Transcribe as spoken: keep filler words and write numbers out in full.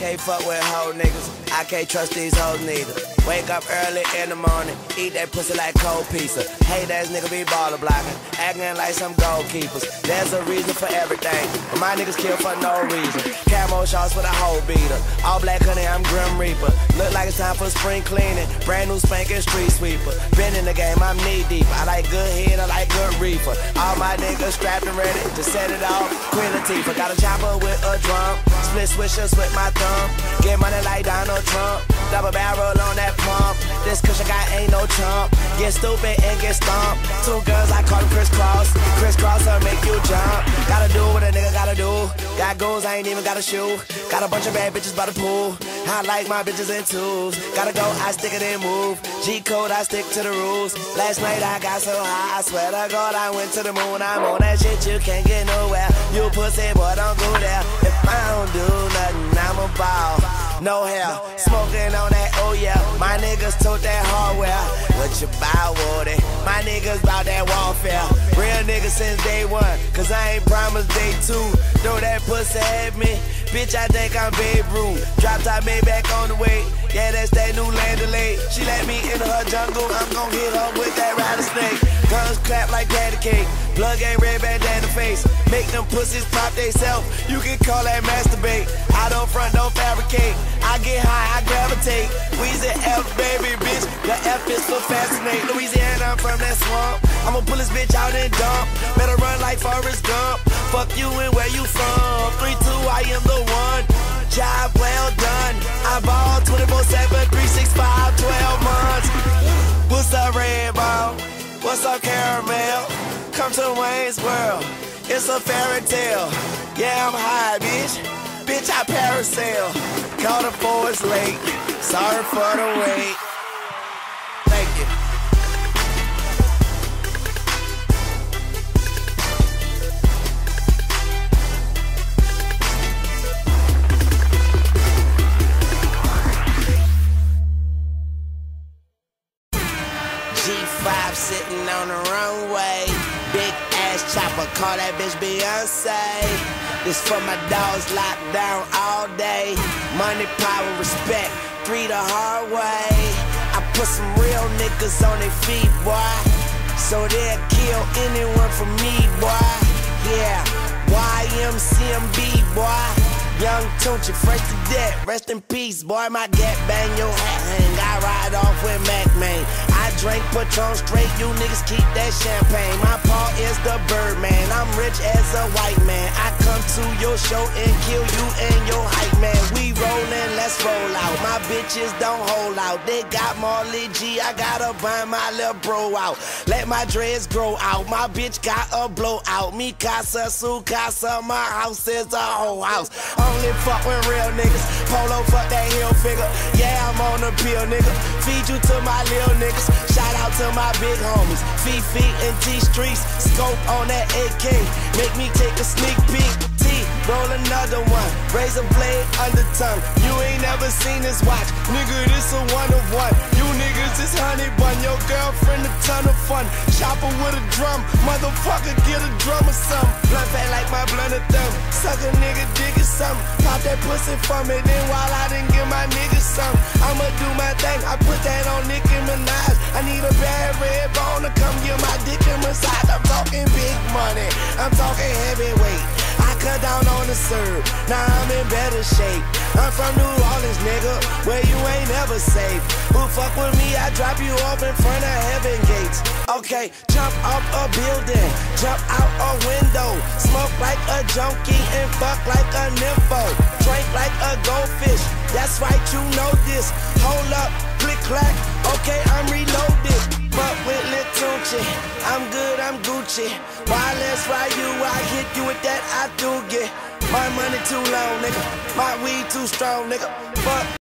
can't fuck with hoe niggas. I can't trust these hoes neither. Wake up early in the morning, eat that pussy like cold pizza. Hate ass nigga be baller blocking, acting like some goalkeepers. There's a reason for everything, but my niggas kill for no reason. Camo shots with a hoe beater, all black honey, I'm Grim Reaper. Look like it's time for spring cleaning, brand new spanking street sweeper. Been in the game, I'm knee deep. I like good head, I like good reefer. All my niggas strapped and ready to set it off. Queen Latifah, got a chopper with a drum. Split swishers with my thumb. Get money like Donald Trump. Double barrel on that pump. This cushion guy ain't no chump. Get stupid and get stomped. Two guns, I call them crisscross. Crisscross will make you jump. Gotta do what a nigga gotta do. Got goals, I ain't even got a shoe. Got a bunch of bad bitches by the pool. I like my bitches in twos. Gotta go, I stick it and move. G code, I stick to the rules. Last night I got so high, I swear to God I went to the moon. I'm on that shit, you can't get nowhere. You pussy boy, don't go there. If I don't do nothing, I'm a ball. No hair, smoking on that, oh yeah. My niggas tote that hardware. What you bout, Woody? My niggas bout that warfare. Real niggas since day one, cause I ain't promised day two. Throw that pussy at me, bitch, I think I'm Babe Ruth. Drop top made back on the way. Yeah, that's that new land delay. She let me into her jungle, I'm gon' hit her with that rattlesnake. Guns clap like patty cake, blood gang red bandana face. Make them pussies pop they self, you can call that masturbate. I don't front, don't fabricate. I get high, I gravitate. Weezy F, baby, bitch. The F is for fascinate. Louisiana, I'm from that swamp. I'ma pull this bitch out and dump. Better run like Forrest Gump. Fuck you and where you from. three two, I am the one. Job well done. I ball twenty-four seven, three sixty-five, twelve months. What's up, Red Ball? What's up, Caramel? Come to Wayne's World. It's a fairy tale. Yeah, I'm high, bitch. Bitch, I parasail. Call the force late. Sorry for the wait. Thank you. G five sitting on the runway. Big ass chopper, call that bitch Beyonce. This for my dogs locked down all day. Money, power, respect, three the hard way. I put some real niggas on their feet, boy, so they'll kill anyone for me, boy. Yeah, Y M C M B, boy. Young Tunchi, fresh to death, rest in peace, boy. My gap bang, your hat hang, I ride off with Mac Man. I drink Patron straight, you niggas keep that champagne. My paw is the Birdman, I'm rich as a white man. I come to your show and kill you and your hype man. We rollin', let's roll out. My bitches don't hold out. They got Marley G, I gotta bind my little bro out. Let my dreads grow out. My bitch got a blowout. Mi casa, su casa, my house is a whole house. Only fuck with real niggas. Polo fuck that heel figure. Yeah, I'm on the pill, nigga. Feed you to my lil niggas. Shout out to my big homies. Fifi and T Streets. Scope on that A K. Make me take a sneak peek. T, roll another one. Razor blade under tongue. You ain't never seen this watch. Nigga, this a one of one. You niggas is honey bun. Your girlfriend a ton of fun. Chopper with a drum. Motherfucker, get a drum or something. Blunt fat like my blunt of thumb. Suck a nigga, dig it something. Pop that pussy for me, then while I didn't give my niggas some, I'ma do my thing, I put that on Nicki Minaj. I need a bad red bone to come get my dick in massage. I'm talking big money, I'm talking heavyweight. I cut down on the serve, now I'm in better shape. I'm from New Orleans, nigga, where you ain't never safe. Who fuck with me, I drop you off in front of heaven gates. Okay, jump off a building, jump out a window. Smoke like a junkie and fuck like a nympho. Drink like a goldfish, that's right, you know this. Hold up, click clack, okay, I'm reloaded. But with Lil Tunchi, I'm good, I'm Gucci. Why let's ride you, I hit you with that I do get. My money too long, nigga, my weed too strong, nigga. Fuck.